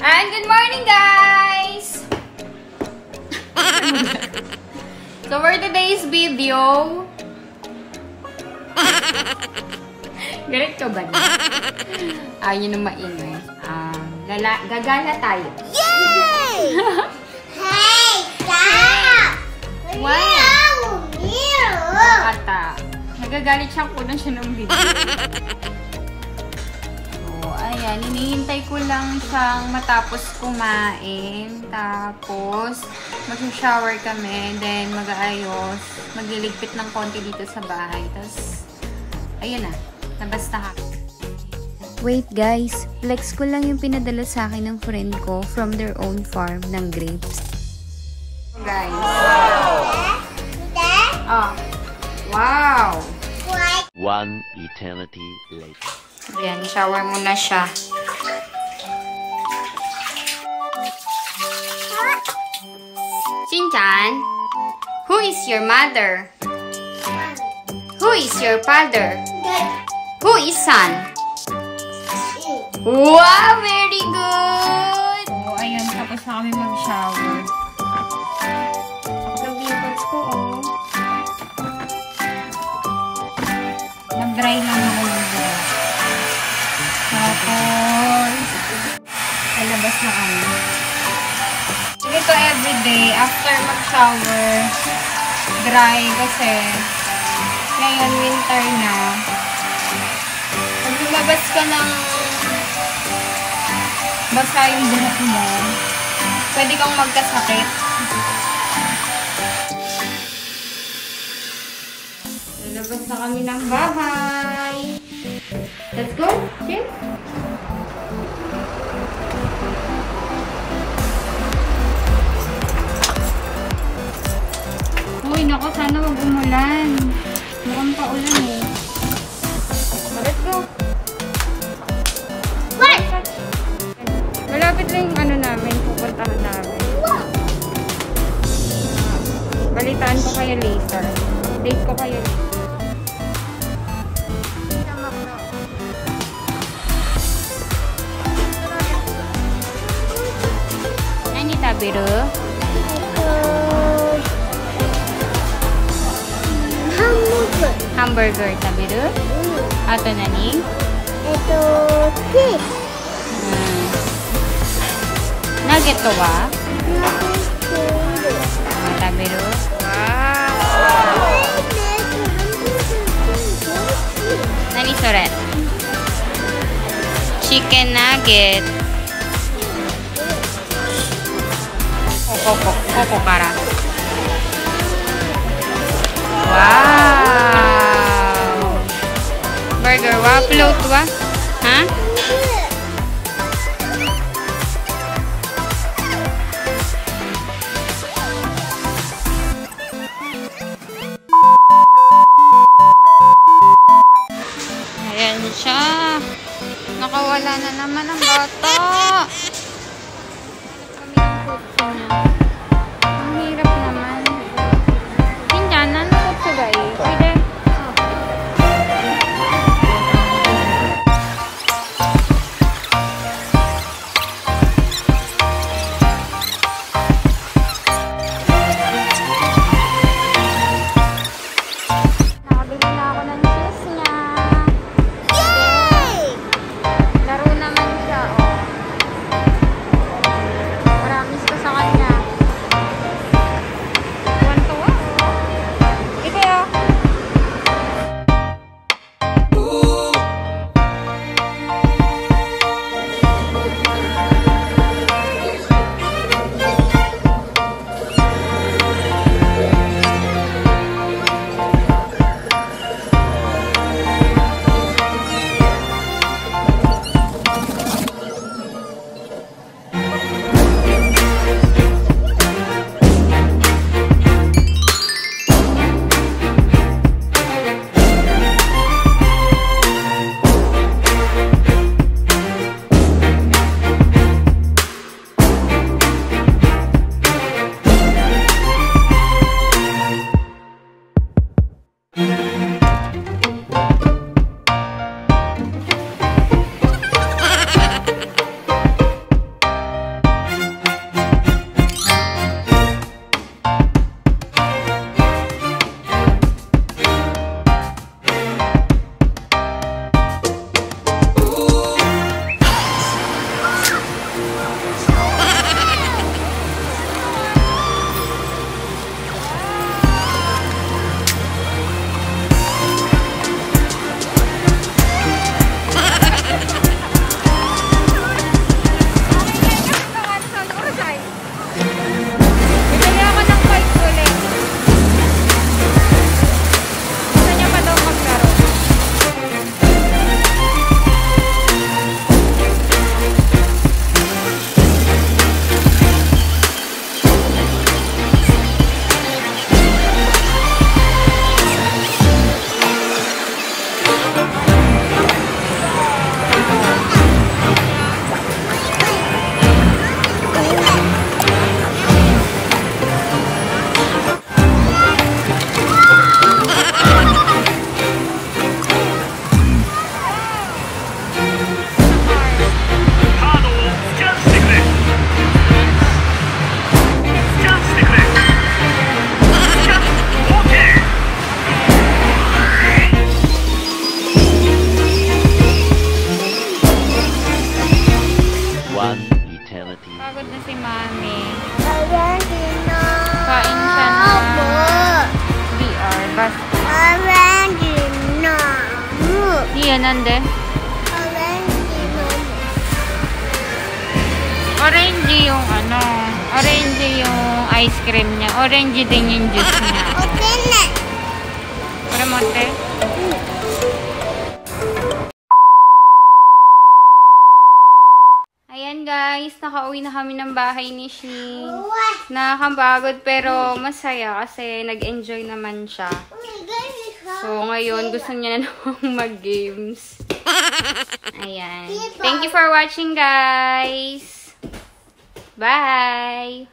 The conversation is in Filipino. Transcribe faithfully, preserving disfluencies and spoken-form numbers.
And good morning, guys! So for today's video, galit ka ba na? Ayaw nyo maingay. Um, lala gagala tayo. Yay! Hey, stop! Why? Ata. Nagagalit siya ko na siya ng video. Ayan, hinihintay ko lang siyang matapos kumain. Tapos, mag-shower kami. Then, mag-aayos. Magliligpit ng konti dito sa bahay. Tapos, ayun na. Labas na ako. Wait guys, flex ko lang yung pinadala sa akin ng friend ko from their own farm ng grapes. So, guys. Oh. Wow! One eternity later. Ayan, shower muna siya. Shin-chan, who is your mother? Who is your father? Who is son? Wow, very good! Oh, ayan, tapos na kami mag-shower. Nag-lipas ko, oh. Nag-dry lang ako ng dry. Tapos, lalabas na kami. Ito everyday, after mag-shower, dry kasi ngayon winter na. Pag lumabas ka ng basa yung buhok mo, pwede kang magkasakit. Lalabas na kami ng bahay. Let's go, Shin. Uy, naku, sana wag umulan. Mukhang paulan eh. Let's go. What? Malapit lang yung ano namin, pupuntahan namin. Balitaan ko kaya later. Date ko kaya later. Nani taberu? Hamburger. Hamburger taberu? Ato nani? Eto, fish. Hmm. Nugget to wa? Taberu? Wow! Nani sore? Chicken nugget. Koko, koko kara. Wow! Burger wa? Float wa? Ha? Ayan siya. Nakawala na naman ang bata. Ang hirap naman. Hindi, nanukot siya guys. Pwede. Nakabili na ako ng cheese niya. Yay! Laro naman siya, oh. Promise ko sa kanya. Pagod na si Mami. Arangino. Kain siya na V R. Basta. Arangino. Iya, nande. Arangino. Orange yung ano. Orange yung ice cream niya. Orange din yung juice niya. Okay na. Premonte. Ayan guys, nakauwi na kami ng bahay ni Shin. Nakakapagod pero masaya kasi nag-enjoy naman siya. So ngayon gusto niya na namang mag-games. Ayan. Thank you for watching guys. Bye!